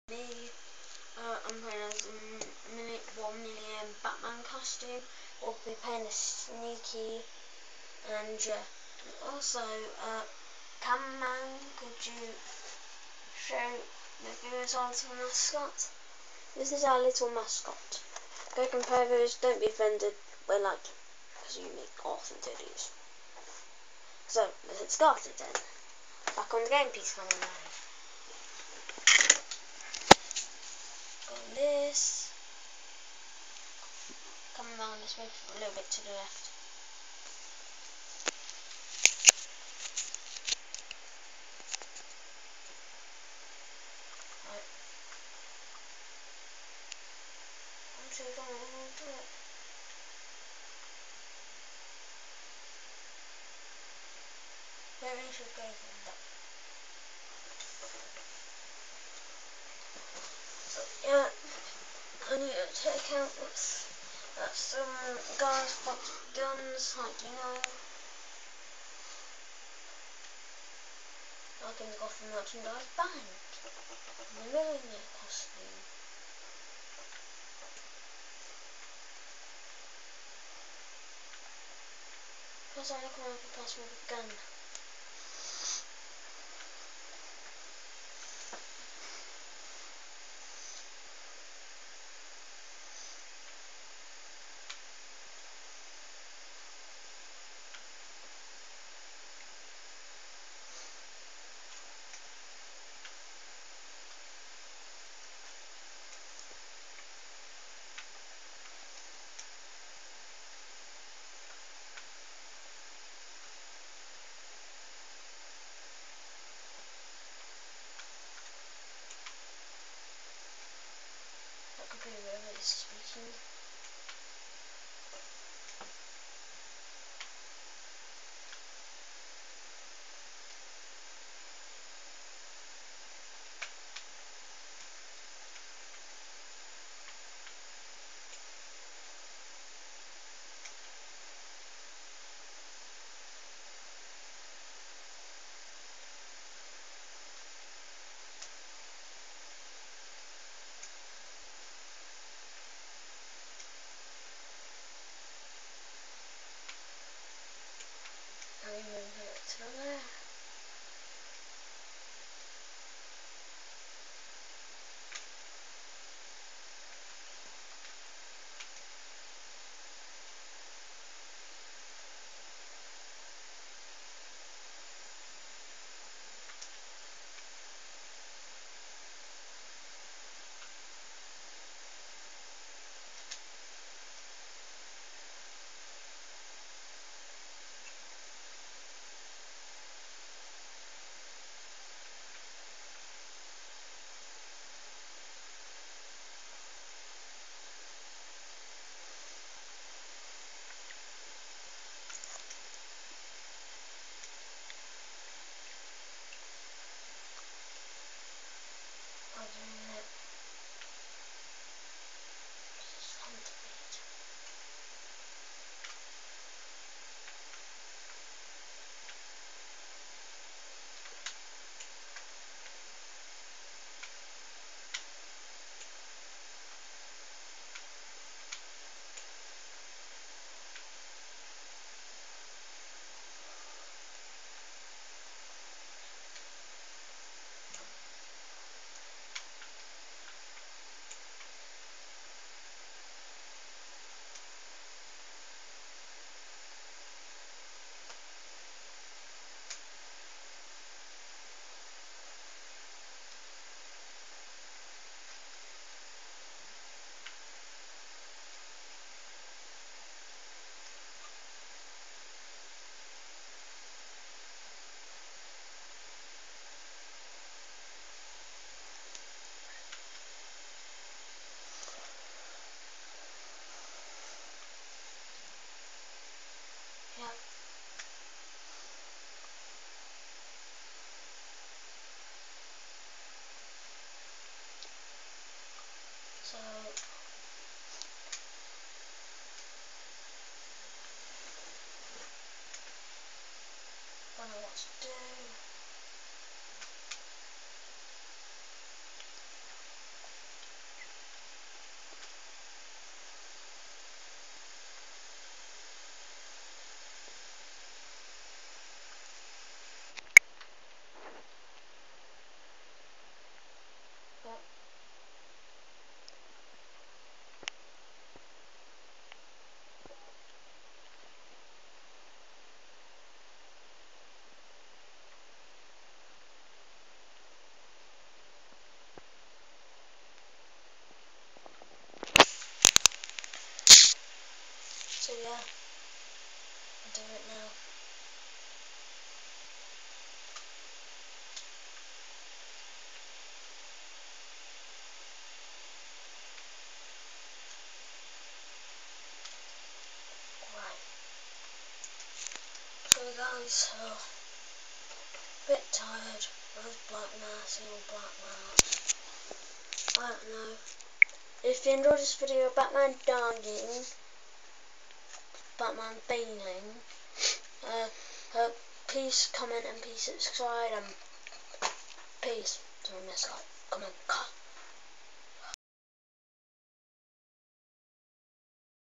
Me, I'm playing as a 1 million Batman costume. We'll be playing a sneaky and also, Cameraman, could you show the viewers our little mascot? This is our little mascot. Go compare viewers, don't be offended, we're like, because you make awesome titties. So, let's get started then. Back on the game piece, Cameraman. Got this. Coming around this way a little bit to the left. Right. I'm sure I want to do it. Maybe I should go from that. So yeah, I need to take out some guys fucked with guns, like you know. Like in the Gotham Merchandise Bank. The millionaire costume. Plus I look like a person with a gun. That could be whoever is speaking. And we move it to the left. I don't know. Just hunt a bit. Yeah. So I don't know what to do. guys, so a bit tired. Those black mass, black mass. I don't know. If you enjoyed this video, Batman dying, Batman failing, please comment and please subscribe and peace. Don't mess up. Come on, cut.